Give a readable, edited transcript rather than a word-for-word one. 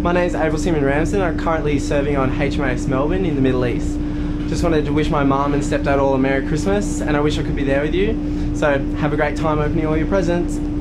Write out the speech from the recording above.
My name is AB Jackson Ramsden. I'm currently serving on HMAS Melbourne in the Middle East. Just wanted to wish my mum and stepdad all a Merry Christmas, and I wish I could be there with you. So have a great time opening all your presents.